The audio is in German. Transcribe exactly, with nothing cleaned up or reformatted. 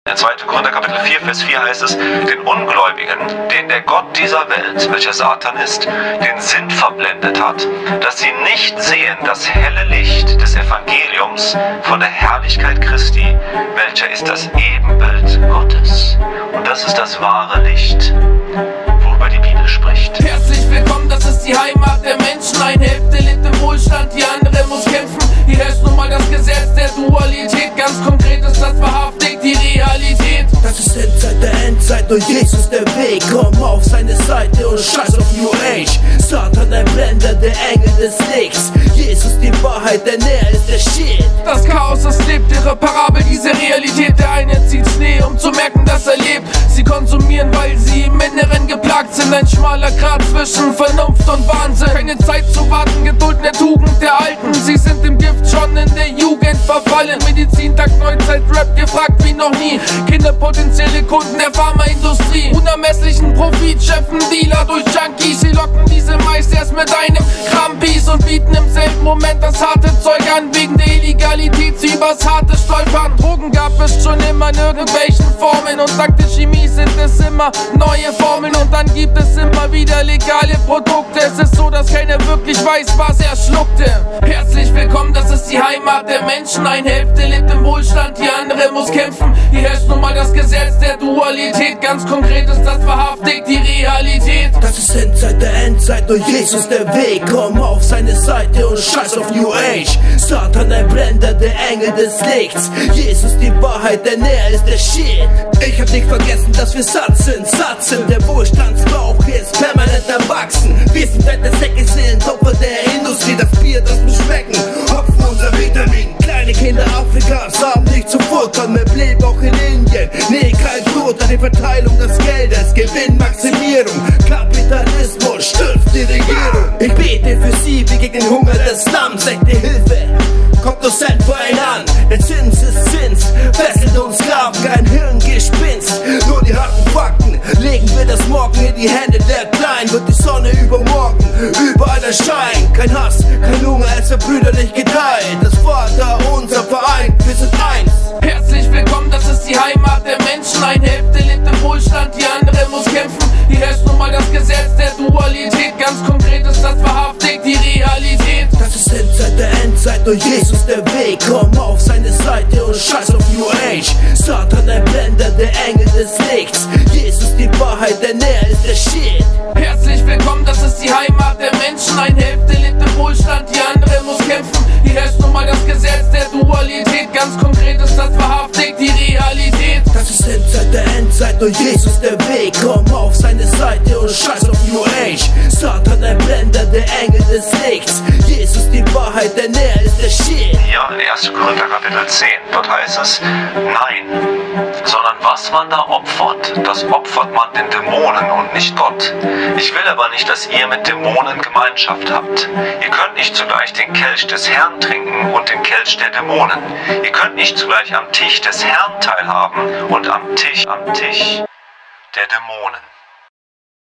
In zweiter Korinther Kapitel vier, Vers vier heißt es, den Ungläubigen, den der Gott dieser Welt, welcher Satan ist, den Sinn verblendet hat, dass sie nicht sehen das helle Licht des Evangeliums von der Herrlichkeit Christi, welcher ist das Ebenbild Gottes. Und das ist das wahre Licht, worüber die Bibel spricht. Herzlich willkommen, das ist die Heimat der Menschen. Eine Hälfte lebt im Wohlstand, die andere muss kämpfen. Hier herrscht nun mal das Gesetz der Dualität. Ganz konkret ist das wahrhaftig die Realität. Das ist Endzeit der Endzeit und Jesus der Weg. Komm auf seine Seite und scheiß auf New Age. Satan ein Blender, der Engel des Lichts. Jesus die Wahrheit, denn er ist der Shit. Das Chaos, es lebt irreparabel, diese Realität. Der eine zieht Schnee, um zu merken, dass er lebt. Sie konsumieren, weil sie im Inneren geplagt sind. Ein schmaler Grat zwischen Vernunft und Wahnsinn. Keine Zeit zu warten, Geduld in der Tugend der Alten. Sie sind im Gift schon in der Jugend verfallen. Medizin, Tag, Neuzeit, Rap gefragt wie noch nie. Kinder, potenzielle Kunden der Pharmaindustrie. Unermesslichen Profit, schöpfen Dealer durch Junkies. Sie locken diese meist erst mit einem Krampis und bieten im selben Moment das harte Zeug an. Wegen der Illegalität, sie übers harte stolpern. Drogen gab es schon immer in irgendwelchen Formen und dank der Chemie sind es immer neue Formeln. Und dann gibt es immer wieder legale Produkte. Es ist so, dass keiner wirklich weiß, was er schluckte. Herzlich willkommen, das ist die Heimat der Menschen. Eine Hälfte lebt im Wohlstand, die andere muss kämpfen. Hier herrscht nun mal das Gesetz der Dualität. Ganz konkret ist das wahrhaftig die Realität. Das ist Endzeit der Endzeit und Jesus der Weg. Komm auf seine Seite und scheiß auf New Age. Satan ein Blender, der Engel des Lichts. Jesus die Wahrheit, denn er ist der Shit. Ich hab nicht vergessen, dass wir satt sind, satt sind. Der Wohlstandsbauch ist permanent am Wachsen. Wir sind alte Säcke, sind Opfer der Industrie. Das Bier, das muss schmecken, Hopfen unser Vitamin. Kleine Kinder Afrikas haben nicht zu futtern. Mehr Leben auch in Indien. Nee, kein Tod an die Verteilung des Geldes. Gewinnmaximierung, Kapitalismus stürzt die Regierung. Ich bete für sie wie gegen den Hunger des Slums. Echte Hilfe kommt nur Centbein an. Der Zins ist Zins, fesselt uns Sklaven, kein Hirngespinst. Nur die harten Fakten, legen wir das Morgen in die Hände der Kleinen. Wird die Sonne übermorgen überall erscheinen. Kein Hass, kein Hunger, es wird brüderlich geteilt. Das Vater unser vereint, wir sind eins. Herzlich willkommen, das ist die Heimat der Menschen. Eine Hälfte lebt im Wohlstand, die andere muss kämpfen. Hier herrscht nun mal das Gesetz der Dualität. Ganz konkret ist das wahrhaftig die Realität. Das ist Endzeit der Endzeit und Jesus der Weg. Komm auf seine Seite und scheiß auf New Age. Satan ein Blender, der Engel des Lichts. Jesus die Wahrheit, denn er ist der Shit. Herzlich willkommen, das ist die Heimat der Menschen. Eine Hälfte lebt im Wohlstand, die andere muss kämpfen. Hier herrscht nun mal das Gesetz der Dualität. Ganz konkret ist das wahrhaftig die Realität. Das ist Endzeit der Endzeit und Jesus der Weg. Komm auf seine Seite und scheiß auf New Age. Satan ein Blender, der Engel des Lichts. Jesus die Wahrheit, denn er ist der Shit. Ja, in erster Korinther Kapitel zehn, dort heißt es, nein, sondern was man da opfert, das opfert man den Dämonen und nicht Gott. Ich will aber nicht, dass ihr mit Dämonen Gemeinschaft habt. Ihr könnt nicht zugleich den Kelch des Herrn trinken und den Kelch der Dämonen. Ihr könnt nicht zugleich am Tisch des Herrn teilhaben und am Tisch, am Tisch der Dämonen.